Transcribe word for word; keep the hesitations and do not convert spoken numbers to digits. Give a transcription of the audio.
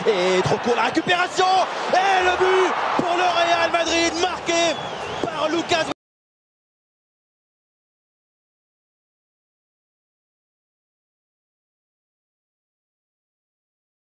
Et trop court la récupération. Et le but pour le Real Madrid marqué par Lucas